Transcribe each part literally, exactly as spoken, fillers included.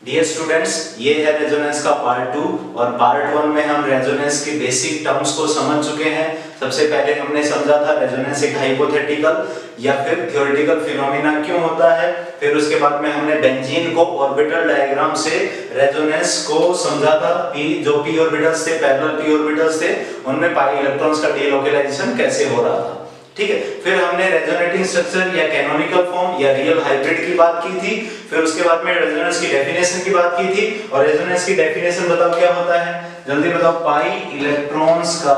Dear students, ये है resonance का पार्ट टू और पार्ट वन में हम रेजोनेंस की बेसिक टर्म्स को समझ चुके हैं। सबसे पहले हमने समझा था रेजोनेंस एक हाइपोथेटिकल या फिर थ्योरेटिकल फिनोमेना क्यों होता है। फिर उसके बाद में हमने बेंजीन को ऑर्बिटल डायग्राम से रेजोनेंस को समझा था। पी जो पी ऑर्बिटल्स थे, पैरेलल पी ऑर्बिटल्स थे, उनमें पाई इलेक्ट्रॉन्स का डीलोकेलाइजेशन कैसे हो रहा था। ठीक है, फिर हमने रेजोनेटिंग स्ट्रक्चर या कैनोनिकल फॉर्म या रियल हाइब्रिड की बात की थी। फिर उसके बाद में रेजोनेंस की डेफिनेशन की बात की थी। और रेजोनेंस की डेफिनेशन बताओ क्या होता है, जल्दी बताओ। पाई इलेक्ट्रॉन्स का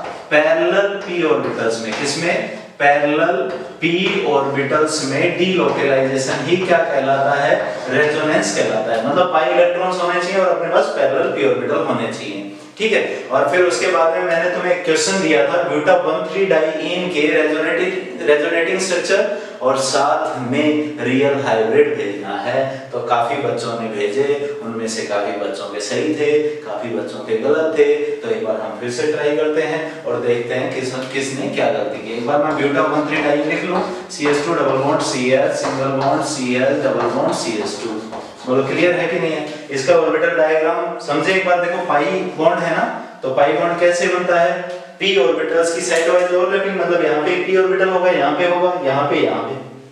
पैरेलल पी ऑर्बिटल्स में, किसमें, पैरेलल पी ऑर्बिटल्स में डीलोकेलाइजेशन ही क्या कहलाता है, रेजोनेंस कहलाता है। मतलब पाई इलेक्ट्रॉन्स होने चाहिए और अपने पास पैरेलल पी ऑर्बिटल होने चाहिए। ठीक है, और फिर उसके बाद में मैंने तुम्हें एक क्वेश्चन दिया था ब्यूटा वन थ्री डाइईन के रेजोनेटिंग रेजोनेटिंग स्ट्रक्चर और साथ में रियल हाइब्रिड भेजना है। तो काफी बच्चों ने भेजे, उनमें से काफी बच्चों के सही थे, काफी बच्चों के गलत थे। तो एक बार हम फिर से ट्राई करते हैं और देखते हैं किस किसने क्या गलती की। एक बार मैं ब्यूटा वन थ्री डाइईन लिख लूं, C H two double bond C H single bond C H double bond C H two. बोलो क्लियर है कि नहीं है। इसका ऑर्बिटल डायग्राम समझे एक बार। देखो पाई बॉन्ड है ना, तो पाई बॉन्ड कैसे बनता है, पी ऑर्बिटल्स की साइड वाइज ओवरलैपिंग। मतलब यहाँ पे पी ऑर्बिटल होगा, यहाँ पे होगा, यहाँ पे, यहाँ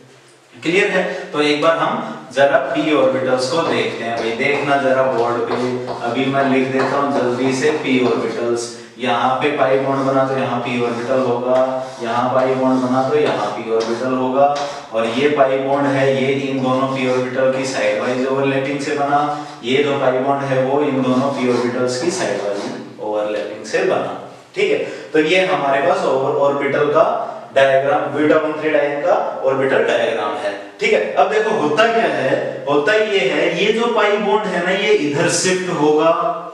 पे। क्लियर है। तो एक बार हम जरा पी ऑर्बिटल्स को देखते हैं। भाई देखना जरा बोर्ड पे, अभी मैं लिख देता हूँ जल्दी से पी ऑर्बिटल्स। यहाँ पे पाई बॉन्ड बना तो यहाँ पी ऑर्बिटल होगा, यहाँ पाई बॉन्ड बना तो यहाँ पी ऑर्बिटल होगा। और ये पाई बॉन्ड है, ये इन दोनों पी ऑर्बिटल की साइड वाइज ओवरलैपिंग से बना। ये जो पाई बॉन्ड है वो इन दोनों पी ऑर्बिटल्स की साइड वाइज ओवरलैपिंग से बना। ठीक है, तो ये हमारे पास ऑर्बिटल का diagram, buta one three diene का ऑर्बिटल डायग्राम है। ठीक है, अब देखो होता क्या है, होता ये है, ये जो पाई बॉन्ड है ना, ये इधर शिफ्ट होगा,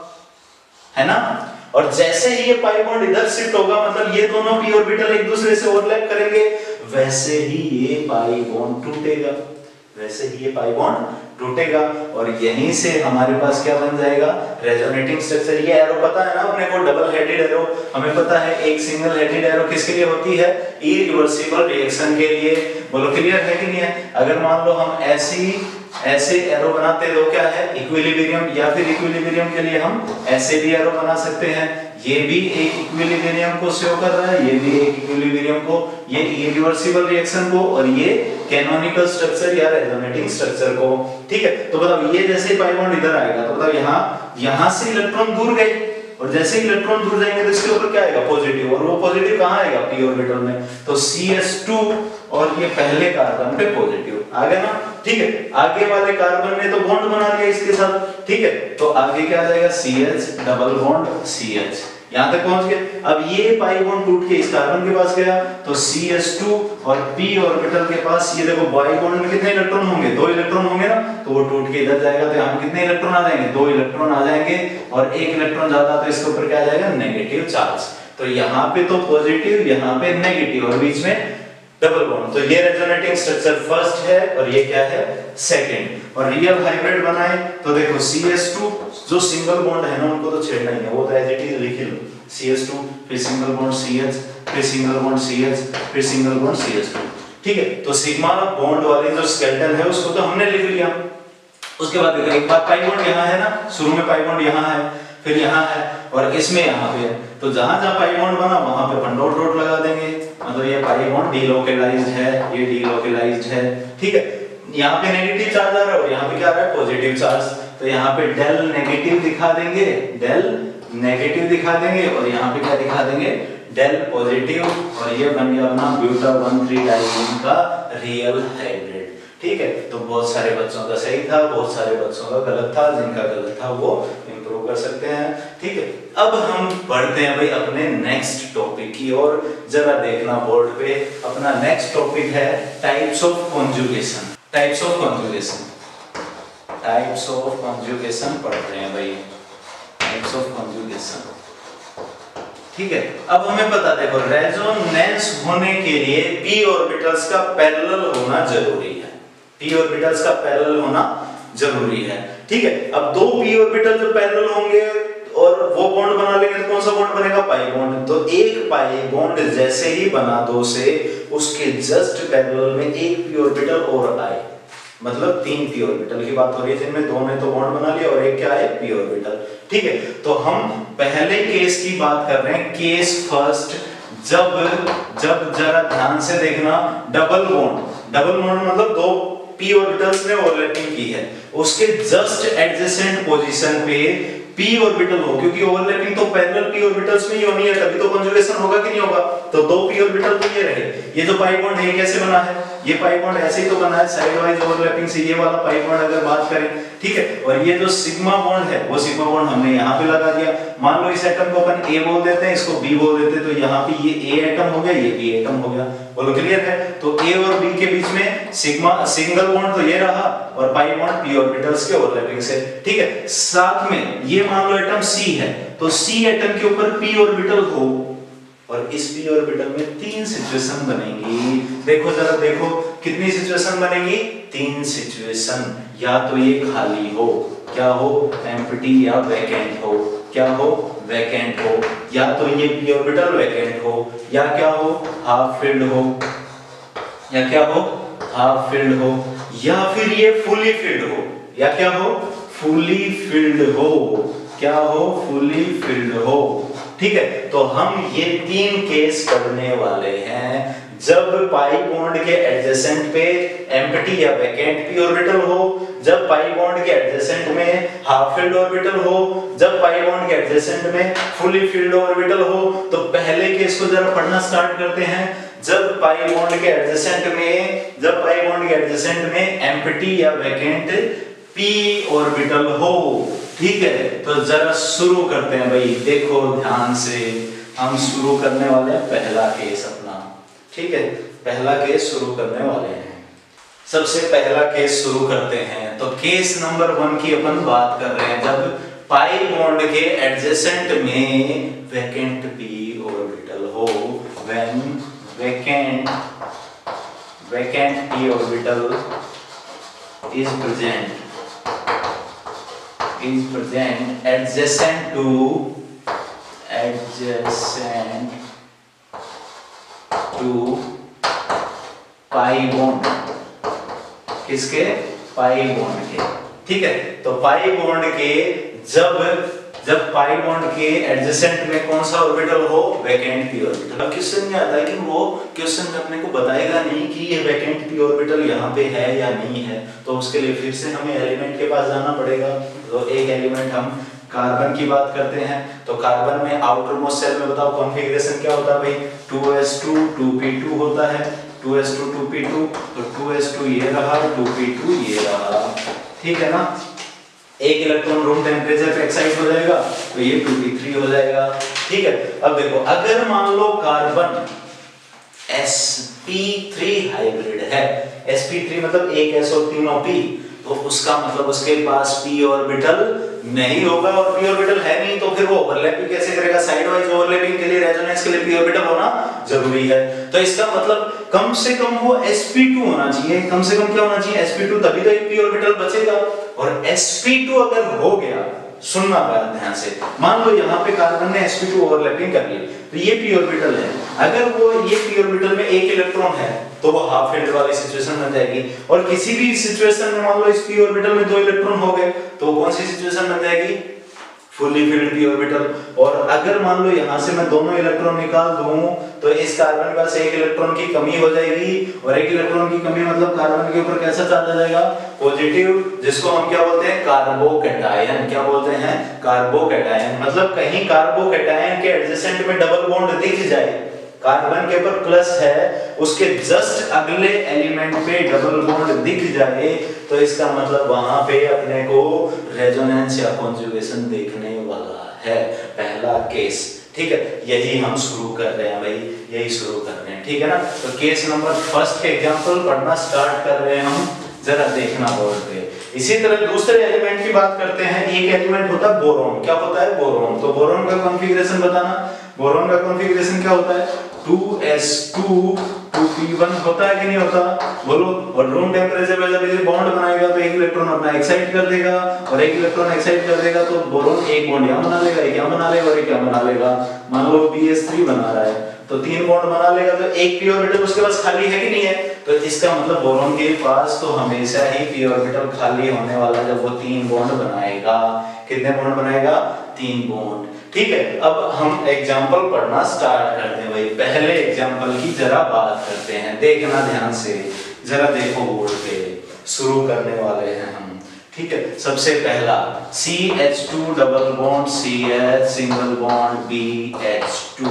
है ना। और जैसे ही ये पाई बॉन्ड इधर शिफ्ट होगा, मतलब ये दोनों पी ऑर्बिटल एक दूसरे से ओवरलैप करेंगे, वैसे ही ये पाई बॉन्ड टूटेगा, वैसे ही ये पाई बॉन्ड टूटेगा। और यहीं से हमारे पास क्या बन जाएगा, रेजोनेटिंग स्ट्रक्चर। ये एरो पता है ना अपने को, डबल हेडेड एरो हमें पता है। एक सिंगल हेडेड एरो किसके लिए होती है, इरिवर्सिबल रिएक्शन के लिए। बोलो क्लियर है कि नहीं है। अगर मान लो हम ऐसी ऐसे एरो बनाते तो क्या है, इक्विलिब्रियम, या फिर इक्विलिब्रियम के लिए हम ऐसे भी एरो बना सकते हैं। ये भी एक इक्विलिब्रियम को शो कर रहा है, ये भी एक इक्विलिब्रियम को, ये इरिवर्सिबल रिएक्शन को, और ये कैनोनिकल स्ट्रक्चर या रेजोनेटिंग स्ट्रक्चर को। ठीक है, तो बताओ ये जैसे ही पाई बॉन्ड इधर आएगा तो बताओ यहाँ यहाँ से इलेक्ट्रॉन दूर गए, और जैसे ही इलेक्ट्रॉन दूर जाएंगे तो इसके ऊपर क्या आएगा, पॉजिटिव। और वो पॉजिटिव कहाँ आएगा, पी ऑर्बिटल में। तो सी एच टू और ये पहले कार्बन पे पॉजिटिव आ गया ना। ठीक है, आगे वाले कार्बन ने तो बॉन्ड बना लिया इसके साथ। ठीक है, तो आगे क्या आ जाएगा, C H double bond C H, यहां तक पहुंच गए। अब ये पाई बॉन्ड टूट के इस कार्बन के पास गया तो सी एच टू और p ऑर्बिटल के पास, ये देखो पाई बॉन्ड में कितने इलेक्ट्रॉन होंगे, दो इलेक्ट्रॉन होंगे ना, तो वो टूट के इधर जाएगा। तो यहां कितने इलेक्ट्रॉन आ जाएंगे, दो इलेक्ट्रॉन आ जाएंगे। और एक इलेक्ट्रॉन ज्यादा तो इसके ऊपर क्या आ जाएगा, नेगेटिव चार्ज। तो यहाँ पे तो पॉजिटिव, यहाँ पे नेगेटिव, और बीच में डबल बॉन्ड। तो ये रेजोनेटिंग स्ट्रक्चर फर्स्ट है और ये क्या है, सेकंड। और रियल हाइब्रिड बनाए तो देखो सी एच टू जो सिंगल बॉन्ड है ना, उनको तो छेड़ना ही है, वो तो एज इट इज लिख लो, सी एच टू फिर सिंगल बॉन्ड सी एच फिर सिंगल बॉन्ड सी एच फिर single bond C H two. ठीक है, तो सिग्मा बॉन्ड वाली जो स्केलेटन है उसको तो हमने लिख लिया। उसके बाद देखो एक बार पाई बॉन्ड यहाँ है ना, शुरू में पाई बॉन्ड यहाँ है, फिर यहाँ है और इसमें यहाँ पे है। तो जहां जहां पाई बॉन्ड बना वहां पे अपन डॉट डॉट लगा देंगे, मतलब ये पाई बॉन्ड डीलोकेलाइज्ड है, ये डीलोकेलाइज्ड है। ठीक है, यहाँ पे नेगेटिव चार्ज आ रहा है और यहाँ पे क्या आ रहा है, पॉजिटिव चार्ज। तो यहाँ पे डेल नेगेटिव दिखा देंगे, डेल नेगेटिव दिखा देंगे, और यहाँ पे क्या दिखा देंगे, डेल पॉजिटिव। और ये बन गया अपना ब्यूटा वन थ्री डाइईन का रियल हाइब्रिड। ठीक है, तो बहुत सारे बच्चों का सही था, बहुत सारे बच्चों का गलत था। जिनका गलत था वो इंप्रूव कर सकते हैं। ठीक है, अब हम बढ़ते हैं भाई अपने नेक्स्ट टॉपिक की ओर। जरा देखना बोर्ड पे, अपना नेक्स्ट टॉपिक है types of conjugation. Types of conjugation, types of conjugation पढ़ रहे हैं भाई, टाइप्स ऑफ कॉन्जुगेशन। ठीक है, अब हमें पता, देखो रेजोनेंस होने के लिए p ऑर्बिटल्स का पैरेलल होना जरूरी है, p ऑर्बिटल्स का पैरेलल होना जरूरी है। ठीक है, अब दो p ऑर्बिटल जो पैरेलल होंगे और वो बॉन्ड बना लेंगे तो कौन सा बॉन्ड बनेगा, पाई बॉन्ड। तो एक पाई बॉन्ड जैसे ही बना दो से, उसके जस्ट पैरेलल में एक p ऑर्बिटल और आए, मतलब तीन पी ऑर्बिटल की बात हो रही है जिनमें दो ने तो बॉन्ड बना लिया और एक क्या है पी ऑर्बिटल। ठीक है, तो हम पहले केस की बात कर रहे हैं, केस फर्स्ट, जब जब जरा ध्यान से देखना, डबल बॉन्ड, डबल बॉन्ड मतलब दो पी ऑर्बिटल्स ने ओवरलैपिंग की है, उसके जस्ट एडजेसेंट पोजीशन पे p ऑर्बिटल हो, क्योंकि ओवरलैपिंग तो पैरेलल p ऑर्बिटल्स में ही होनी है, तभी तो कंजुगेशन होगा कि नहीं होगा। तो दो p ऑर्बिटल तो ये रहे, ये जो पाई बॉन्ड है कैसे बना है, ये पाई बॉन्ड ऐसे ही तो बना है साइड वाइज ओवरलैपिंग से, ये वाला पाई बॉन्ड अगर बात करें, ठीक है। और ये जो सिग्मा बॉन्ड है वो सिग्मा बॉन्ड हमने यहाँ पे लगा दिया। मान लो इस एटम को अपन A बोल देते हैं, इसको B बोल देते हैं, तो यहाँ पे ये A एटम हो गया, ये B एटम हो गया। बोलो क्लियर है। तो A और B के बीच में सिग्मा सिंगल बॉन्ड तो ये रहा और पाई बॉन्ड p ऑर्बिटल्स के ओवरलैपिंग से, ठीक है। साथ में ये मान लो एटम C है, तो C एटम के ऊपर p ऑर्बिटल हो और इस p ऑर्बिटल में तीन सिचुएशन बनेंगी। देखो जरा देखो कितनी सिचुएशन बनेंगी, तीन सिचुएशन। या तो ये खाली हो, क्या हो, एम्प्टी या वैकेंट हो, क्या हो, वैकेंट हो, या तो ये p ऑर्बिटल वैकेंट हो, या क्या हो, हाफ फिल्ड हो, या क्या हो, हाफ फिल्ड हो, या फिर ये फुली फिल्ड हो, या क्या हो, फुली फिल्ड हो, क्या हो, फुली फिल्ड हो। ठीक है, तो हम ये तीन केस पढ़ने वाले हैं, जब पाई बॉन्ड के एडजेसेंट पे एम्प्टी या वैकेंट p ऑर्बिटल हो, जब पाई बॉन्ड के एडजेसेंट में हाफ फिल्ड ऑर्बिटल हो, जब पाई बॉन्ड के एडजेसेंट में फुली फिल्ड ऑर्बिटल हो। तो पहले केस को जरा पढ़ना स्टार्ट करते हैं। जब पाई बॉन्ड के एडजेसेंट में जब पाई बॉन्ड के एडजेसेंट में एम्प्टी या वैकेंट p ऑर्बिटल हो, ठीक है। तो जरा शुरू करते हैं भाई, देखो ध्यान से, हम शुरू करने वाले हैं पहला केस अपना, ठीक है। पहला केस शुरू करने वाले हैं, सबसे पहला केस शुरू करते हैं। तो केस नंबर वन की अपन बात कर रहे हैं, जब पाई बॉन्ड के एडजेसेंट में वैकेंट p ऑर्बिटल हो, when vacant vacant p orbital is present is present adjacent to adjacent to pi bond, किसके, पाई बॉन्ड के, ठीक है। तो पाई बॉन्ड के जब जब पाई बॉन्ड के एडजेसेंट में कौन सा ऑर्बिटल हो, वैकेंट p ऑर्बिटल। अब क्वेश्चन में आता है कि वो क्वेश्चन में अपने को बताएगा नहीं कि ये वैकेंट p ऑर्बिटल यहाँ पे है या नहीं है, तो उसके लिए फिर से हमें एलिमेंट के पास जाना पड़ेगा। तो एक एलिमेंट हम कार्बन की बात करते हैं। तो कार्बन में आउटर मोस्ट शेल में बताओ कॉन्फ़िगरेशन क्या होता है भाई, two S two two p two होता है, two S two two p two, तो टू एस टू ये रहा, टू पी टू ये रहा, ठीक है ना। एक इलेक्ट्रॉन रूम टेम्परेचर पे एक्साइट हो जाएगा तो ये टू पी थ्री हो जाएगा, ठीक है। अब देखो अगर मान लो carbon S P three hybrid है, एस पी थ्री मतलब एक s और तीनों p, तो उसका मतलब उसके पास p ऑर्बिटल नहीं होगा, और p ऑर्बिटल है नहीं तो फिर वो ओवरलैपिंग कैसे करेगा, साइड वाइज ओवरलैपिंग के लिए रेजोनेंस के लिए p ऑर्बिटल होना जरूरी है। तो इसका मतलब कम से कम वो एस पी टू होना चाहिए, कम से कम क्या होना चाहिए, एस पी टू, तभी तो एक p ऑर्बिटल बचेगा। और एस पी टू अगर हो गया, सुनना बात ध्यान से, मान लो यहाँ पे कार्बन ने एस पी टू ओवरलैपिंग कर ली, तो ये p ऑर्बिटल है, अगर वो ये p ऑर्बिटल में एक इलेक्ट्रॉन है तो वो हाफ फिल्ड वाली सिचुएशन बन जाएगी। और किसी भी सिचुएशन में मान लो इस p ऑर्बिटल में दो इलेक्ट्रॉन हो गए तो कौन सी सिचुएशन बन जाएगी, फुली फिल्ड p ऑर्बिटल। और अगर मान लो यहाँ से मैं दोनों इलेक्ट्रॉन निकाल दूं तो इस कार्बन के पास एक इलेक्ट्रॉन की कमी हो जाएगी, और एक इलेक्ट्रॉन की कमी मतलब कार्बन के ऊपर कैसा चार्ज आ जाएगा, पॉजिटिव, जिसको हम क्या बोलते हैं, कार्बोकैटायन। क्या बोलते हैं, कार्बोकैटायन। मतलब कहीं कार्बोकैटायन के एडजेसेंट में डबल बॉन्ड दिख जाए, कार्बन के ऊपर प्लस है, उसके जस्ट अगले एलिमेंट पे डबल बॉन्ड दिख जाए, तो इसका मतलब वहां पे अपने को रेजोनेंस या कॉन्जुगेशन देखने वाला है, पहला केस, ठीक है। यही हम शुरू कर रहे हैं भाई, यही शुरू कर रहे हैं, ठीक है ना। तो केस नंबर फर्स्ट के एग्जांपल पढ़ना स्टार्ट कर रहे हैं हम, जरा देखना बोर्ड पे। इसी तरह दूसरे एलिमेंट की बात करते हैं। एक एलिमेंट होता है बोरोन। क्या होता है, बोरोन। तो बोरोन का कॉन्फ़िगरेशन बताना। बोरोन का कॉन्फ़िगरेशन क्या होता है, two S two two P one होता है कि नहीं होता, बोलो। और रूम टेम्परेचर पे जब ये बॉन्ड बनाएगा तो एक इलेक्ट्रॉन अपना एक्साइट कर देगा, और एक इलेक्ट्रॉन एक्साइट कर देगा तो बोरोन एक बॉन्ड यहाँ बना लेगा, एक यहाँ बना लेगा और एक यहाँ बना लेगा। मान लो बी एस थ्री बना रहा है, तो तीन बॉन्ड बना लेगा, तो एक पी ऑर्बिटल उसके पास खाली है कि नहीं है, तो इसका मतलब बोरॉन के पास तो हमेशा ही पी ऑर्बिटल खाली होने वाला जब वो तीन बॉन्ड बनाएगा। कितने बॉन्ड बनाएगा? तीन बॉन्ड। ठीक है, अब हम एग्जांपल पढ़ना स्टार्ट करते हैं भाई। पहले एग्जांपल की जरा बात करते हैं, देखना ध्यान से, जरा देखो बोर्ड पे, शुरू करने वाले हैं हम। ठीक है, सबसे पहला C H two double bond C H single bond B H two.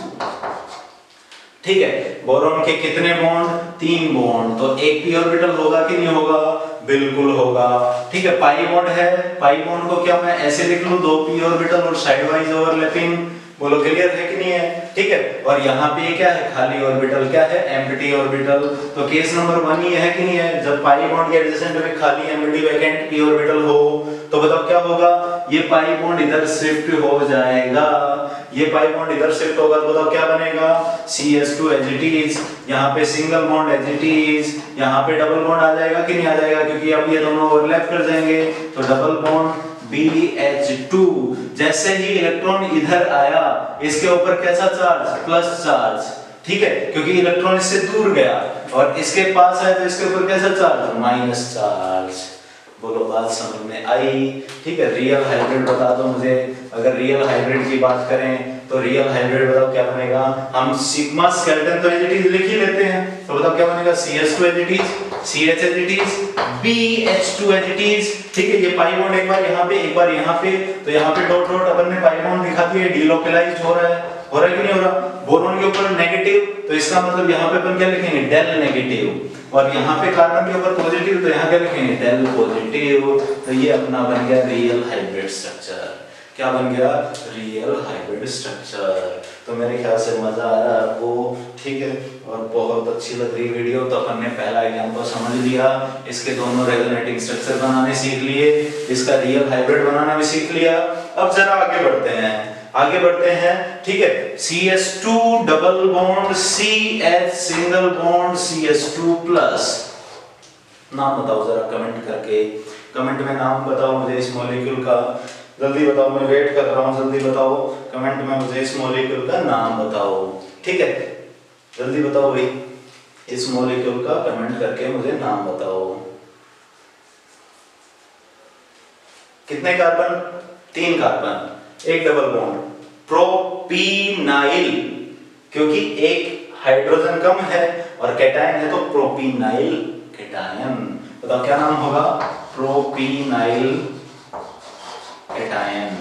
ठीक है, बोरॉन के कितने बॉन्ड? तीन बॉन्ड, तो एक पी ऑर्बिटल होगा कि नहीं होगा? बिल्कुल होगा। ठीक है, पाई बॉन्ड है, पाई बॉन्ड को क्या मैं ऐसे लिख लूं, दो पी ऑर्बिटल और साइड वाइज ओवरलैपिंग। बोलो क्लियर है कि नहीं है? ठीक है, और यहाँ पे क्या है? खाली ऑर्बिटल। क्या है? Empty orbital. तो केस नंबर वन ही है कि नहीं है? जब पाई बॉन्ड के एडजेसेंट में खाली एम्प्टी वैकेंट पी ऑर्बिटल हो, तो बताओ क्या होगा? ये पाई बॉन्ड इधर शिफ्ट हो जाएगा, ये पाई बॉन्ड इधर शिफ्ट होगा, तो बताओ क्या बनेगा? C H two as it is, यहाँ पे single bond as it is, यहाँ पे डबल बॉन्ड आ जाएगा कि नहीं आ जाएगा? क्योंकि अब ये दोनों ओवरलैप कर जाएंगे, तो double bond B H two. जैसे ही इलेक्ट्रॉन इधर आया, इसके ऊपर कैसा चार्ज? Plus charge. ठीक है, क्योंकि इलेक्ट्रॉन इससे दूर गया, और इसके पास आया तो इसके ऊपर कैसा चार्ज? Minus charge. बोलो बात समझ में आई? ठीक है, रियल हाइब्रिड बता दो मुझे। अगर रियल हाइब्रिड की बात करें तो रियल हाइब्रिड बताओ क्या बनेगा? हम सिग्मा स्केलेटन तो एज इट इज लिख ही लेते हैं, तो बताओ क्या बनेगा? C H two as it is, C H as it is, B H two as it is. ठीक है, ये पाई बॉन्ड एक बार यहाँ पे एक बार यहाँ पे, तो यहाँ पे डॉट डॉट अपन ने पाई बॉन्ड दिखा दिया, डिलोकलाइज्ड हो रहा है, हो रहा है कि नहीं हो रहा? बोरॉन के ऊपर नेगेटिव, तो इसका मतलब यहाँ पे अपन क्या लिखेंगे? Del negative. और यहाँ पे कार्बन के ऊपर पॉजिटिव, तो यहाँ क्या लिखेंगे? Del positive. तो ये अपना बन गया रियल हाइब्रिड स्ट्रक्चर। क्या बन गया? Real hybrid structure. तो मेरे ख्याल से मजा आया आपको। ठीक है, और बहुत अच्छी लग रही वीडियो। तो अपन ने पहला एग्जांपल समझ लिया, इसके दोनों रेजोनेटिंग स्ट्रक्चर बनाने सीख लिए, इसका रियल हाइब्रिड बनाना भी सीख लिया। अब जरा आगे बढ़ते हैं, आगे बढ़ते हैं। ठीक है, C H two double bond C H single bond C H two plus. नाम बताओ जरा कमेंट करके, कमेंट में नाम बताओ मुझे इस मॉलिक्यूल का, जल्दी बताओ, मैं वेट कर रहा हूं, जल्दी बताओ कमेंट में मुझे इस मॉलिक्यूल का नाम बताओ। ठीक है, जल्दी बताओ भाई, इस मॉलिक्यूल का कमेंट करके मुझे नाम बताओ। कितने कार्बन? तीन कार्बन, एक डबल बॉन्ड, प्रोपीनाइल, क्योंकि एक हाइड्रोजन कम है और कैटायन है, तो प्रोपीनाइल कैटायन। बताओ क्या नाम होगा? Propenyl cation,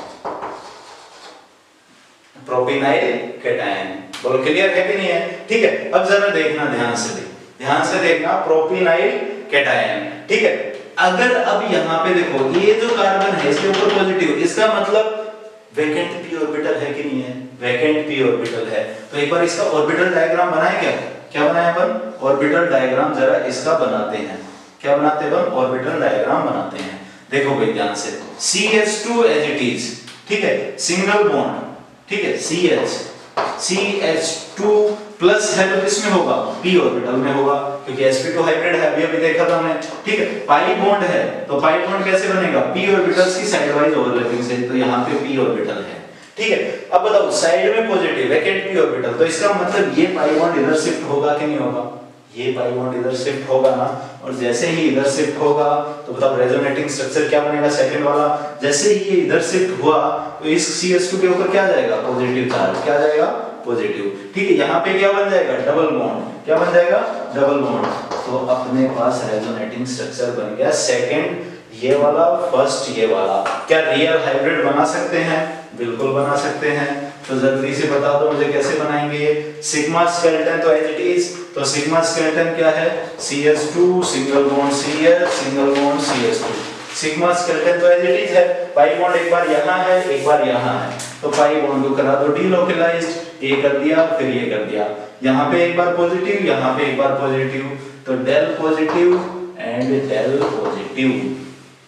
propenyl cation. बोलो क्लियर है कि नहीं है? ठीक है, अब जरा देखना ध्यान से, देख ध्यान से देखना, प्रोपीनाइल कैटायन। ठीक है, अगर अब यहाँ पे देखो, ये जो कार्बन है इसके ऊपर पॉजिटिव, इसका मतलब वैकेंट पी ऑर्बिटल है कि नहीं है? वैकेंट पी ऑर्बिटल है। तो एक बार इसका ऑर्बिटल डायग्राम बनाए क्या? क्या बनाए अपन? ऑर्बिटल डायग्राम जरा इसका बनाते हैं। क्या बनाते हैं अपन? ऑर्बिटल डायग्राम बनाते हैं। देखो भाई ध्यान से, C H two as it is, ठीक है, सिंगल बॉन्ड, ठीक है, C H, C H two plus है तो किसमें होगा? पी ऑर्बिटल में होगा, क्योंकि एस पी टू हाइब्रिड है, अभी अभी देखा था हमने। ठीक है, पाई बॉन्ड है, तो पाई बॉन्ड कैसे बनेगा? पी ऑर्बिटल्स की साइड वाइज ओवरलैपिंग से, तो यहाँ पे पी ऑर्बिटल है। ठीक है, अब बताओ साइड में पॉजिटिव वैकेंट पी ऑर्बिटल, तो इसका मतलब ये पाई बॉन्ड इधर शिफ्ट होगा कि नहीं होगा? ये पाई बॉन्ड इधर शिफ्ट होगा ना, और जैसे ही इधर शिफ्ट होगा तो बताओ रेजोनेटिंग स्ट्रक्चर क्या बनेगा? सेकंड वाला, जैसे ही ये इधर शिफ्ट हुआ तो इस सी एच टू के ऊपर क्या जाएगा? Positive charge. क्या जाएगा? पॉजिटिव। ठीक है, यहाँ पे क्या बन जाएगा? Double bond. क्या बन जाएगा? Double bond. तो अपने पास रेजोनेटिंग स्ट्रक्चर बन गया सेकंड ये वाला, फर्स्ट ये वाला। क्या रियल हाइब्रिड बना सकते हैं? बिल्कुल बना सकते हैं। तो जल्दी से बता दो मुझे कैसे बनाएंगे? सिग्मा स्केलेटन तो एज इट इज, तो सिग्मा स्केलेटन क्या है? C H two single bond C H single bond C H two. Sigma skeleton तो एज इट इज है, पाई बॉन्ड एक बार यहाँ है एक बार यहाँ है, तो पाई बॉन्ड को करा दो डीलोकलाइज्ड, ये कर दिया फिर ये कर दिया, यहाँ पे एक बार पॉजिटिव यहाँ पे एक बार पॉजिटिव, तो del positive and del positive.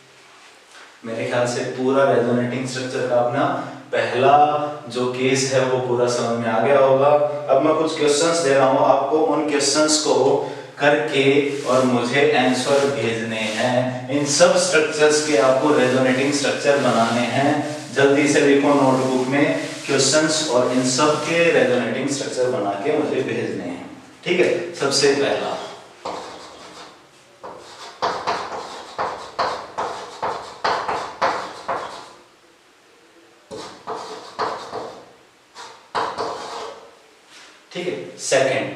मेरे ख्याल से पूरा रेजोनेटिंग स्ट्रक्चर का अपना पहला जो केस है वो पूरा समझ में आ गया होगा। अब मैं कुछ क्वेश्चंस दे रहा हूँ आपको, उन क्वेश्चंस को करके और मुझे आंसर भेजने हैं। इन सब स्ट्रक्चर्स के आपको रेजोनेटिंग स्ट्रक्चर बनाने हैं, जल्दी से लिखो नोटबुक में क्वेश्चंस और इन सब के रेजोनेटिंग स्ट्रक्चर बना के मुझे भेजने हैं। ठीक है, सबसे पहला ठीक है, सेकंड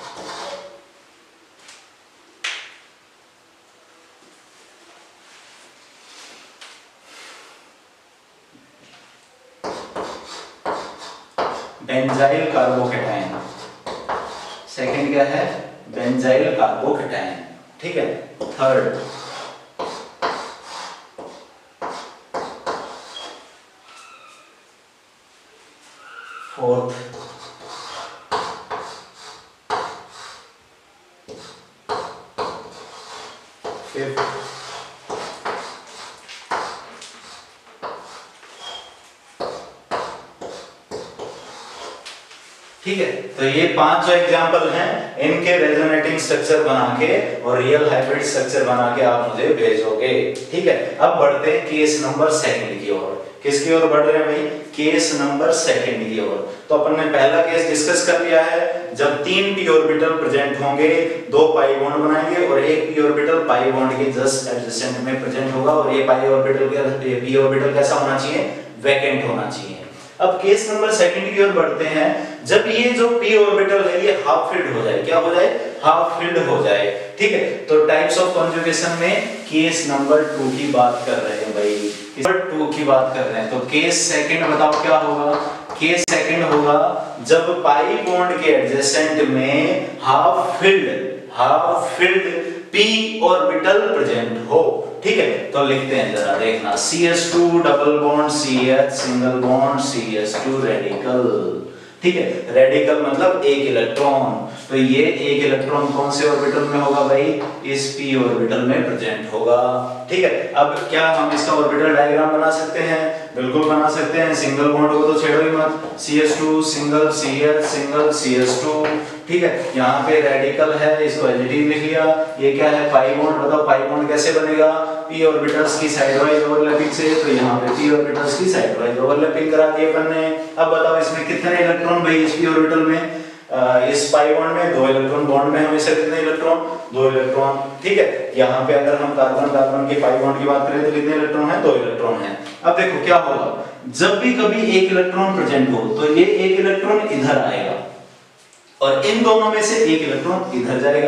बेंजाइल कार्बोकेटाइन। सेकंड क्या है? Benzyl carbocation. ठीक है, थर्ड फोर्थ फिफ्थ ठीक है। तो ये पांच जो एग्जांपल हैं इनके रेजोनेटिंग स्ट्रक्चर बना के और रियल हाइब्रिड स्ट्रक्चर बना के आप मुझे भेजोगे। ठीक है, अब बढ़ते हैं केस नंबर सेकंड की ओर। किसकी ओर बढ़ रहे हैं भाई? केस नंबर सेकंड की ओर। तो अपन ने पहला केस डिस्कस कर लिया है, जब तीन पी ऑर्बिटल प्रेजेंट होंगे, दो पाई बॉन्ड बनाएंगे और एक पी ऑर्बिटल पाई बॉन्ड के जस्ट एडजेसेंट में प्रेजेंट होगा और ये पाई ऑर्बिटल के पी ऑर्बिटल कैसा होना चाहिए? वैकेंट होना चाहिए। अब केस नंबर सेकंड की ओर बढ़ते हैं, जब ये जो p ऑर्बिटल है ये हाफ फिल्ड हो जाए। क्या हो जाए? हाफ फिल्ड हो जाए। ठीक है, तो टाइप्स ऑफ कॉन्जुगेशन में केस नंबर टू की बात कर रहे हैं भाई, नंबर टू की बात कर रहे हैं। तो केस सेकंड बताओ क्या होगा? केस सेकंड होगा जब पाई बॉन्ड के एडजेसेंट में half filled half filled p orbital present हो। ठीक है, तो लिखते हैं जरा, देखना, C H two double bond C H single bond C H two radical. ठीक है, रेडिकल मतलब एक इलेक्ट्रॉन। तो ये एक इलेक्ट्रॉन कौन से ऑर्बिटल में होगा भाई? इस p ऑर्बिटल में प्रेजेंट होगा। ठीक है, अब क्या हम इसका ऑर्बिटल डायग्राम बना सकते हैं? बिल्कुल बना सकते हैं। सिंगल बॉन्ड को तो छेड़ो ही मत, C H two single C H single C H two. ठीक है, यहाँ पे रेडिकल है, इसको एडिटिव लिख लिया। ये क्या है? Pi bond. बताओ पाई बॉन्ड कैसे बनेगा? p ऑर्बिटल्स की साइड वाइज ओवरलैपिंग से। तो यहाँ पे p ऑर्बिटल्स की साइड वाइज ओवरलैपिंग करा दी अपन ने। अब बताओ इसमें कितने इलेक्ट्रॉन भाई इस p ऑर्बिटल में? आ, इस पाई बॉन्ड में दो इलेक्ट्रॉन, बॉन्ड में हमेशा कितने इलेक्ट्रॉन? दो इलेक्ट्रॉन। ठीक है, यहाँ पे अगर हम कार्बन कार्बन के पाई बॉन्ड की बात करें तो कितने इलेक्ट्रॉन है? दो इलेक्ट्रॉन है। अब देखो क्या होगा, जब भी कभी एक इलेक्ट्रॉन प्रेजेंट हो तो ये एक इलेक्ट्रॉन इधर आएगा और इन दोनों में से एक इलेक्ट्रॉन इधर जाएगा।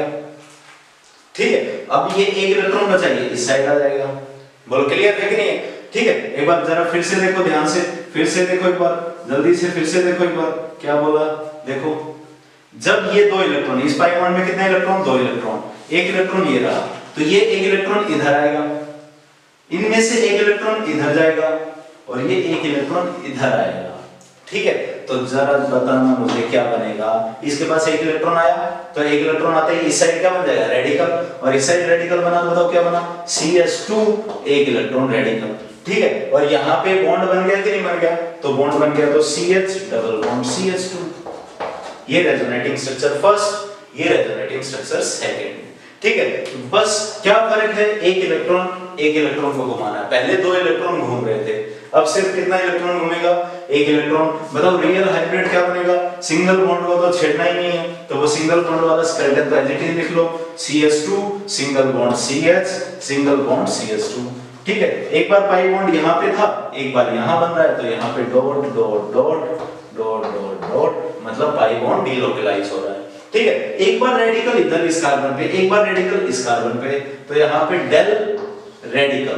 ठीक है, अब ये एक इलेक्ट्रॉन बचा, ये इस साइड आ जाएगा। बोलो क्लियर है कि नहीं? ठीक है, एक बार जरा फिर से देखो, ध्यान से फिर से देखो, एक बार जल्दी से फिर से देखो एक बार। क्या बोला? देखो, जब ये दो इलेक्ट्रॉन, इस पाई बॉन्ड में कितने इलेक्ट्रॉन? दो इलेक्ट्रॉन। एक इलेक्ट्रॉन ये रहा, तो ये एक इलेक्ट्रॉन इधर आएगा, इनमें से एक इलेक्ट्रॉन इधर जाएगा और ये एक इलेक्ट्रॉन इधर आएगा। ठीक है, तो जरा बताना मुझे क्या बनेगा? इसके पास एक इलेक्ट्रॉन आया, तो एक इलेक्ट्रॉन आते ही इस साइड क्या बन जाएगा? रेडिकल। और इस साइड रेडिकल बना, बताओ क्या बना? सी एच टू, एक इलेक्ट्रॉन रेडिकल। ठीक है, और यहाँ पे बॉन्ड बन गया कि नहीं बन गया? तो बॉन्ड बन गया, तो C H double bond C H two. ये रेजोनेटिंग स्ट्रक्चर फर्स्ट, ये रेजोनेटिंग स्ट्रक्चर सेकंड। ठीक है, बस क्या फर्क है? एक इलेक्ट्रॉन एक इलेक्ट्रॉन को घुमाना है। पहले दो इलेक्ट्रॉन घूम रहे थे, अब सिर्फ कितना इलेक्ट्रॉन घूमेगा? एक इलेक्ट्रॉन। बताओ रियल हाइब्रिड क्या बनेगा? सिंगल बॉन्ड को तो छेड़ना ही नहीं है, तो वो सिंगल बॉन्ड वाला स्केलेटन तो एडिटिव लिख लो, C H two single bond C H single bond C H two. ठीक है, एक बार पाई बॉन्ड यहाँ पे था, एक बार यहाँ बन रहा है, तो यहाँ पे dot dot dot dot dot dot, मतलब पाई बॉन्ड डीलोकलाइज हो रहा है। ठीक है, एक बार रेडिकल इधर इस कार्बन पे, एक बार रेडिकल इस कार्बन पे, तो यहाँ पे डेल रेडिकल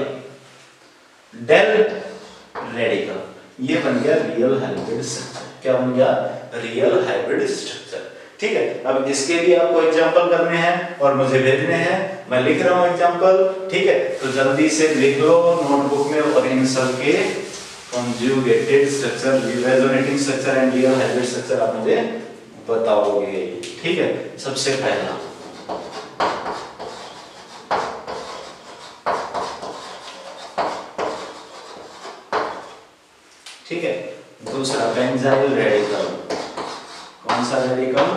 डेल रेडिकल, ये बन गया रियल हाइब्रिड स्ट्रक्चर। क्या बन गया? Real hybrid structure. ठीक है, अब इसके लिए आपको एग्जांपल करने हैं और मुझे भेजने हैं। मैं लिख रहा हूं एग्जांपल। ठीक है, तो जल्दी से लिख लो नोटबुक में और इन सब के conjugated structure, resonating structure and real hybrid structure आप मुझे बताओगे। ठीक है, सबसे पहला ठीक है, दूसरा बेंजाइल रेडिकल। कौन सा रेडिकल?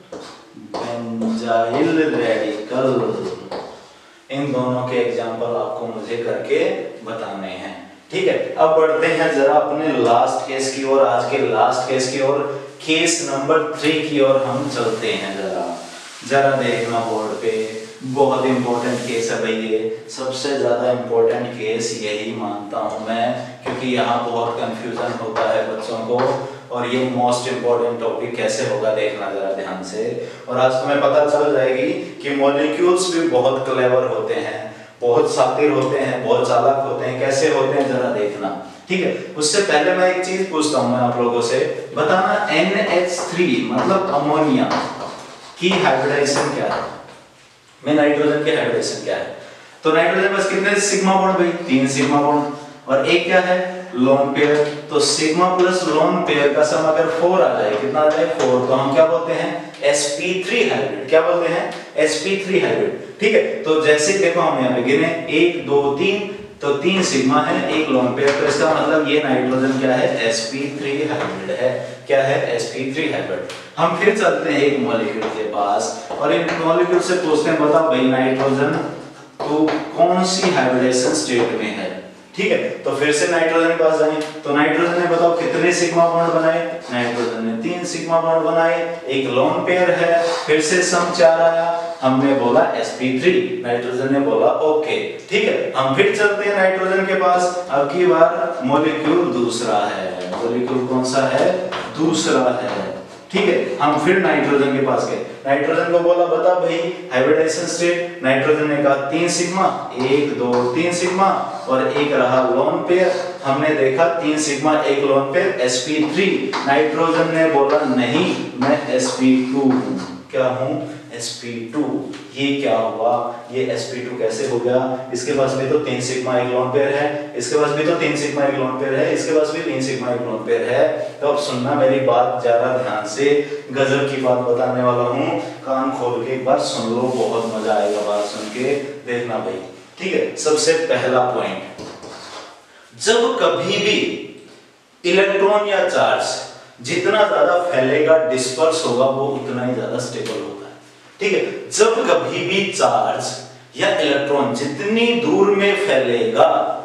Benzyl radical. इन दोनों के एग्जांपल आपको मुझे करके बताने हैं। ठीक है, अब बढ़ते हैं जरा अपने लास्ट केस की ओर, आज के लास्ट केस की ओर, केस नंबर थ्री की ओर हम चलते हैं। जरा जरा देखना बोर्ड पे, बहुत इंपॉर्टेंट केस है भाई, ये सबसे ज्यादा इंपॉर्टेंट केस यही मानता हूं मैं, क्योंकि यहाँ बहुत कंफ्यूजन होता है बच्चों को, और ये मोस्ट इंपॉर्टेंट टॉपिक कैसे होगा देखना जरा ध्यान से। और आज तुम्हें पता चल जाएगी कि मॉलिक्यूल्स भी बहुत क्लेवर होते हैं, बहुत शातिर होते हैं, बहुत चालाक होते हैं। कैसे होते हैं जरा देखना, ठीक है। उससे पहले मैं एक चीज पूछता हूं मैं आप लोगों से, बताना एन एच थ्री मतलब अमोनिया की हाइब्रिडाइजेशन क्या है, में नाइट्रोजन की हाइब्रिडाइजेशन क्या है। तो नाइट्रोजन बस कितने सिग्मा बॉन्ड भाई, तीन सिग्मा बॉन्ड, और एक क्या है लोन पेयर। तो सिग्मा प्लस लोन पेयर का सम अगर फोर आ जाए, कितना आ जाए फोर, तो हम क्या बोलते हैं एस पी थ्री हाइब्रिड। क्या बोलते हैं एस पी थ्री हाइब्रिड, ठीक है। तो जैसे देखो हम यहाँ पे गिने एक दो तीन, तो तीन सिग्मा है एक लोन पेयर, तो इसका मतलब ये नाइट्रोजन क्या है एस पी थ्री हाइब्रिड है। क्या है एस पी थ्री हाइब्रिड। हम फिर चलते हैं एक मॉलिक्यूल के पास और इन मॉलिक्यूल से पूछते हैं बताओ भाई नाइट्रोजन तो कौन सी हाइब्रिडाइजेशन स्टेट में है, ठीक है। तो फिर से नाइट्रोजन के पास जाएं, तो नाइट्रोजन ने बताओ कितने सिग्मा बॉन्ड बनाए, नाइट्रोजन ने तीन सिग्मा बॉन्ड बनाए, एक लोन पेयर है, फिर से सम चार आया, हमने बोला एस पी थ्री, नाइट्रोजन ने बोला ओके, ठीक है। हम फिर चलते हैं नाइट्रोजन के पास, अब की बार मॉलिक्यूल दूसरा है, मॉलिक्यूल कौन सा है दूसरा है, ठीक है। हम फिर नाइट्रोजन के पास गए, नाइट्रोजन को बोला बता भाई हाइब्रिडाइजेशन स्टेट, नाइट्रोजन ने कहा तीन सिग्मा, एक दो तीन सिग्मा और एक रहा लोन पेयर, हमने देखा तीन सिग्मा एक lone pair S P three, nitrogen ने बोला नहीं मैं एस पी टू हूं, क्या हूं एस पी टू। ये क्या हुआ, ये एस पी टू कैसे हो गया, इसके पास भी तो तीन सिग्मा एक लोन पेयर है, इसके पास भी तो तीन सिग्मा एक लोन पेयर है, इसके पास भी तीन सिग्मा एक लोन पेयर है। तो अब सुनना मेरी बात जरा ध्यान से, गजब की बात बताने वाला हूं, कान खोल के एक बार सुन लो, बहुत मजा आएगा बात सुन के, देखना भाई, ठीक है। सबसे पहला पॉइंट, जब कभी भी इलेक्ट्रॉन या चार्ज जितना ज्यादा फैलेगा डिस्पर्स होगा वो उतना ही ज्यादा स्टेबल होगा, ठीक है। जब कभी भी चार्ज या इलेक्ट्रॉन जितनी दूर में फैलेगा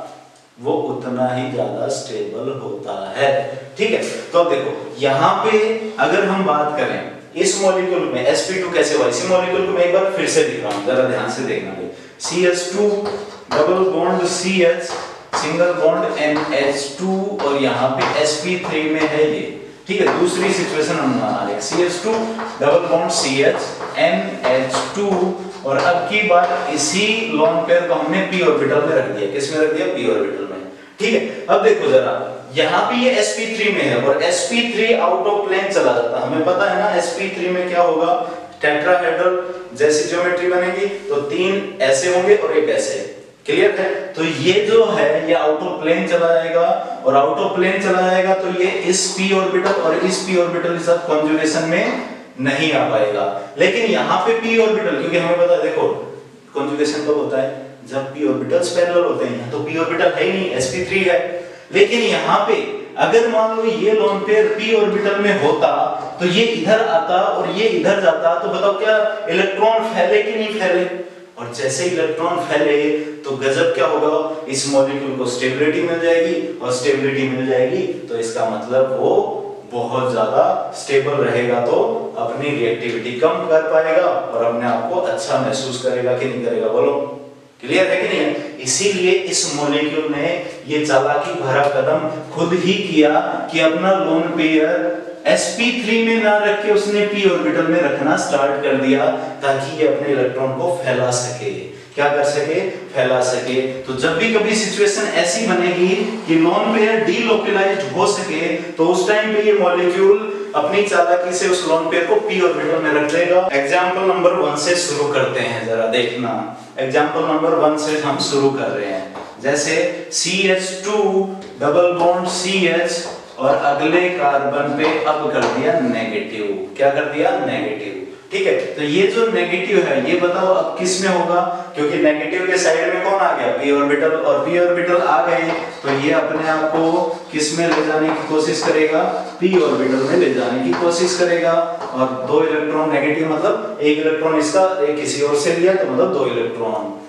वो उतना ही ज्यादा स्टेबल होता है, ठीक है। तो देखो यहां पे अगर हम बात करें इस मॉलिक्यूल में एस पी टू कैसे हुआ, इसी मॉलिक्यूल को मैं एक बार फिर से दिखा रहा हूं, जरा ध्यान से देखना भाई। C H two double bond C H single bond N H two और यहां पे एस पी थ्री में है ये, ठीक है। दूसरी सिचुएशन हम बना रहे हैं C H two double bond C H N H two और अब की बार इसी लोन पेयर को हमने p ऑर्बिटल में रख दिया, किस में रख दिया p ऑर्बिटल में, ठीक है। अब देखो जरा यहां पे ये एस पी थ्री में है और S P three out of plane चला जाता है, हमें पता है ना एस पी थ्री में क्या होगा, टेट्राहेड्रल जैसी ज्योमेट्री बनेगी, तो तीन ऐसे होंगे और एक ऐसे, क्लियर है। तो ये जो है ये आउट ऑफ प्लेन चला जाएगा और आउट ऑफ प्लेन चला जाएगा तो ये इस p ऑर्बिटल और इस p ऑर्बिटल के साथ कॉन्जुगेशन में नहीं आ पाएगा। लेकिन यहाँ पे p ऑर्बिटल, क्योंकि हमें पता है देखो कॉन्जुगेशन कब होता है जब p ऑर्बिटल्स पैरेलल होते हैं, तो p ऑर्बिटल है ही नहीं एस पी थ्री है। लेकिन यहाँ पे अगर मान लो ये लोन पेयर p ऑर्बिटल में होता तो ये इधर आता और ये इधर जाता, तो बताओ क्या इलेक्ट्रॉन फैले कि नहीं फैले, और जैसे इलेक्ट्रॉन फैले तो गजब क्या होगा, इस मॉलिक्यूल को स्टेबिलिटी मिल जाएगी और स्टेबिलिटी मिल जाएगी तो इसका मतलब वो बहुत ज्यादा स्टेबल रहेगा, तो अपनी रिएक्टिविटी कम कर पाएगा और अपने आप को अच्छा महसूस करेगा कि नहीं करेगा, बोलो क्लियर है कि नहीं है। इसीलिए इस मॉलिक्यूल ने ये चालाकी भरा कदम खुद ही किया कि अपना lone pair S P three में ना रख के उसने p ऑर्बिटल में रखना स्टार्ट कर दिया ताकि ये अपने इलेक्ट्रॉन को फैला सके, क्या कर सके फैला सके। तो जब भी कभी सिचुएशन ऐसी बनेगी कि लोन पेयर डीलोकलाइज्ड हो सके तो उस टाइम पे ये मॉलिक्यूल अपनी चालाकी से उस लोन पेयर को p ऑर्बिटल में रख देगा। एग्जांपल नंबर वन से शुरू करते हैं, जरा देखना एग्जांपल नंबर वन से हम शुरू कर रहे हैं। जैसे C H two double bond C H और अगले कार्बन पे अब कर दिया नेगेटिव, क्या कर दिया नेगेटिव, ठीक है। तो ये जो नेगेटिव है ये बताओ अब किस में होगा, क्योंकि नेगेटिव के साइड में कौन आ गया p ऑर्बिटल, और p ऑर्बिटल आ गए तो ये अपने आप को किस में ले जाने की कोशिश करेगा, p ऑर्बिटल में ले जाने की कोशिश करेगा। और दो इलेक्ट्रॉन नेगेटिव मतलब एक इलेक्ट्रॉन इसका एक किसी और से लिया तो मतलब दो इलेक्ट्रॉन,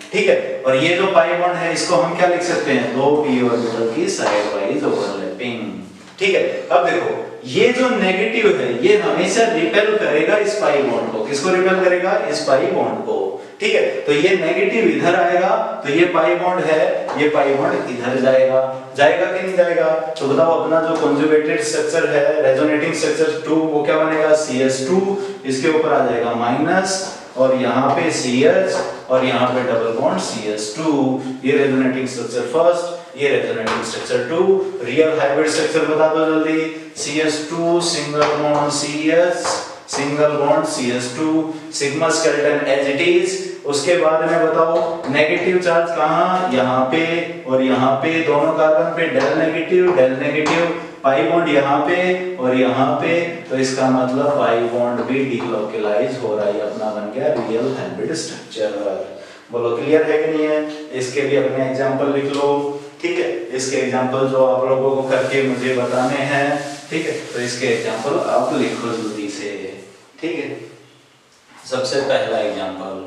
ठीक है। और ये जो पाई बॉन्ड है इसको हम क्या लिख सकते हैं, दो पी ऑर्बिटल की साइड वाइज ओवरलैपिंग। ठीक है। अब देखो ये जो नेगेटिव है ये हमेशा रिपेल करेगा इस पाई बॉन्ड को। किसको रिपेल करेगा, इस पाई बॉन्ड को। ठीक है। तो ये नेगेटिव इधर आएगा तो ये पाई बॉन्ड है, ये पाई बॉन्ड इधर जाएगा, जाएगा कि नहीं जाएगा। तो बताओ अपना जो कंजुगेटेड स्ट्रक्चर है रेजोनेटिंग स्ट्रक्चर टू वो क्या बनेगा, सी एच टू, इसके ऊपर आ जाएगा माइनस और यहाँ पे सी एच और यहाँ पे double bond C H two. ये रेजोनेटिंग स्ट्रक्चर फर्स्ट, ये resonating structure two. Real hybrid structure बता दो जल्दी, C H two single bond C H, single bond C H two, sigma skeleton as it is. उसके बाद में बताओ negative charge कहाँ, यहाँ पे और यहाँ पे दोनों कार्बन पे del negative del negative, pi bond यहाँ पे और यहाँ पे, तो इसका मतलब पाई बॉन्ड भी डिलोकलाइज हो रहा है, अपना बन गया रियल हाइब्रिड स्ट्रक्चर। बोलो क्लियर है कि नहीं है। इसके लिए अपने एग्जांपल लिख लो। ठीक है। इसके एग्जांपल जो आप लोगों को करके मुझे बताने हैं। ठीक है। तो इसके एग्जांपल आप लिखो जल्दी से। ठीक है। सबसे पहला एग्जांपल,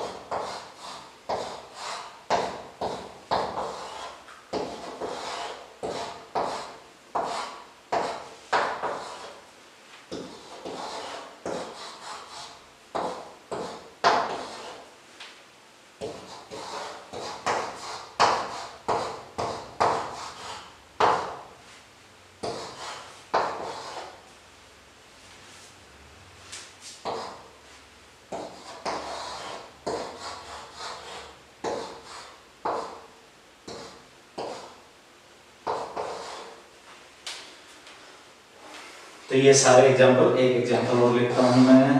तो ये सारे एग्जांपल, एक एग्जांपल और लिखता हूं मैं।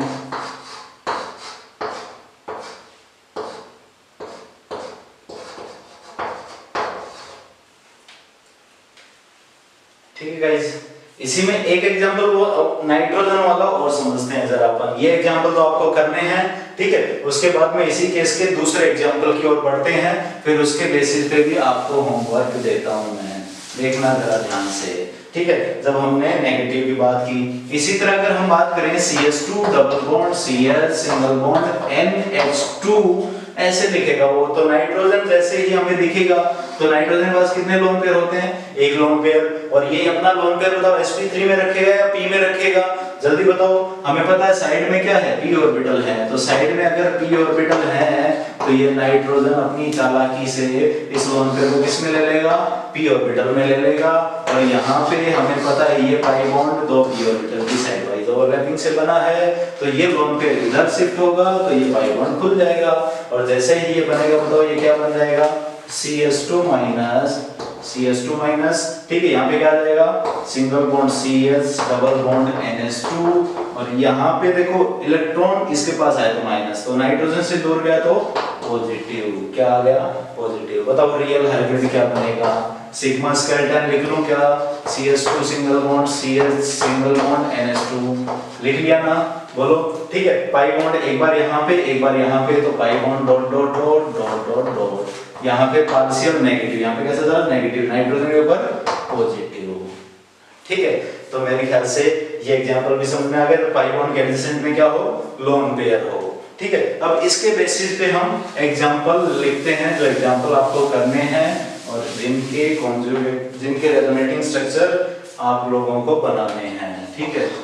ठीक है गाइस, इसी में एक एग्जांपल वो नाइट्रोजन वाला और समझते हैं जरा अपन। ये एग्जांपल तो आपको करने हैं। ठीक है। उसके बाद में इसी केस के दूसरे एग्जांपल की ओर बढ़ते हैं, फिर उसके बेसिस पे भी आपको होमवर्क देता हूं मैं, देखना जरा ध्यान से। ठीक है। जब हमने नेगेटिव की बात की, इसी तरह अगर हम बात करें C H two double bond C H single bond N H two, ऐसे लिखेगा वो, तो नाइट्रोजन जैसे ही हमें दिखेगा तो नाइट्रोजन के पास कितने लोन पेयर होते हैं, एक लोन पेयर। और ये अपना लोन पेयर बताओ एस पी थ्री में रखेगा या पी में रखेगा, जल्दी बताओ। हमें पता है साइड में क्या है, पी ऑर्बिटल है, तो साइड में अगर पी ऑर्बिटल है तो ये नाइट्रोजन अपनी चालाकी से इस लोन पेयर को किस में ले लेगा, पी ऑर्बिटल में ले लेगा। और यहाँ पे हमें पता है ये पाई बॉन्ड दो पी ऑर्बिटल की साइड वाइज ओवरलैपिंग से बना है, तो ये लोन पेयर इधर शिफ्ट होगा तो ये पाई बॉन्ड खुल जाएगा। और जैसे ही ये बनेगा बताओ ये क्या बन जाएगा, C H two minus C H two minus. ठीक है। यहाँ पे क्या आ जाएगा, single bond C H double bond N H two. और यहाँ पे देखो इलेक्ट्रॉन इसके पास आया तो माइनस, तो नाइट्रोजन से दूर गया तो पॉजिटिव। क्या आ गया, पॉजिटिव। बताओ रियल हाइब्रिड क्या बनेगा, सिग्मा स्केलेटन लिख लूं क्या, C H two single bond C H single bond N H two, लिख लिया ना, बोलो। ठीक है। पाई बॉन्ड एक बार यहाँ पे एक बार यहाँ पे, तो pi bond dot dot dot dot dot dot, यहाँ पे पार्शियल नेगेटिव, यहाँ पे कैसा था नेगेटिव, नाइट्रोजन के ऊपर पॉजिटिव। ठीक है। तो मेरे ख्याल से ये एग्जांपल भी समझ में आ गया। तो पाई बॉन्ड के एडजेसेंट में क्या हो, लोन पेयर हो। ठीक है। अब इसके बेसिस पे हम एग्जांपल लिखते हैं, जो एग्जांपल आपको करने हैं और जिनके कॉन्जुगेट जिनके रेजोनेटिंग स्ट्रक्चर आप लोगों को बनाने हैं। ठीक है।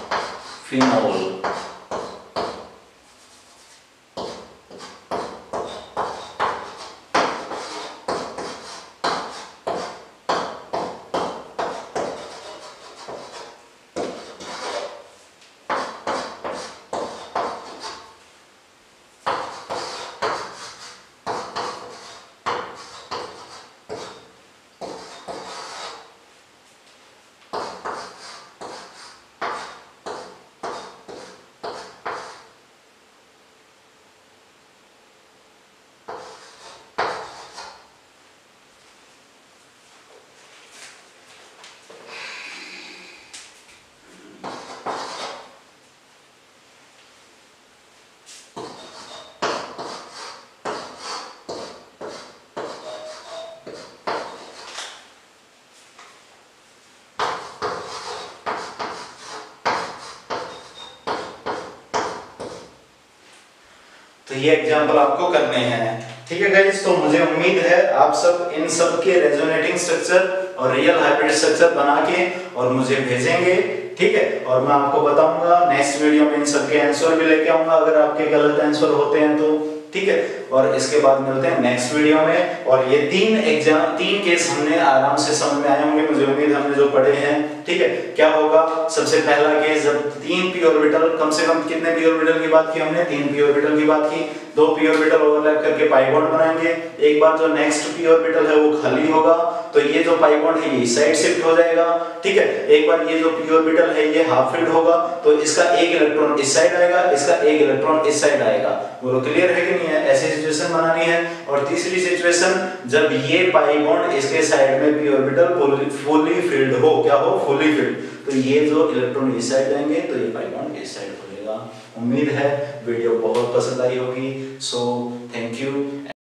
फिनोल, तो ये एग्जांपल आपको करने हैं। ठीक है गाइस, तो मुझे उम्मीद है आप सब इन सब के रेजोनेटिंग स्ट्रक्चर और रियल हाइब्रिड स्ट्रक्चर बना के और मुझे भेजेंगे, ठीक है। और मैं आपको बताऊंगा नेक्स्ट वीडियो में इन सब के आंसर भी लेके आऊंगा अगर आपके गलत आंसर होते हैं तो, ठीक है। और इसके बाद मिलते हैं नेक्स्ट वीडियो में। और ये तीन एग्जाम तीन केस हमने आराम से समझ में आए होंगे, मुझे उम्मीद हमने जो पढ़े हैं, ठीक है। क्या होगा, सबसे पहला केस, जब तीन पी ऑर्बिटल, कम से कम कितने पी ऑर्बिटल की बात की हमने, तीन पी ऑर्बिटल की बात की, दो पी ऑर्बिटल ओवरलैप करके पाई बॉन्ड बनाएंगे। एक बार जो नेक्स्ट पी ऑर्बिटल है वो खाली होगा तो ये जो पाई बॉन्ड है ये इस साइड शिफ्ट हो जाएगा, ठीक है। एक बार ये जो पी ऑर्बिटल है ये हाफ फिल्ड होगा तो इसका एक इलेक्ट्रॉन इस साइड आएगा, इसका एक इलेक्ट्रॉन इस साइड आएगा। बोलो क्लियर है कि नहीं है? ऐसी सिचुएशन बनानी है। और तीसरी सिचुएशन, जब ये पाई बॉन्ड इसके साइड में पी ऑर्बिटल फुली फिल्ड हो, क्या हो, फुली फिल्ड, तो ये जो इलेक्ट्रॉन इस साइड जाएंगे तो ये पाई बॉन्ड इस साइड खुलेगा। उम्मीद है वीडियो बहुत पसंद आई होगी। So thank you.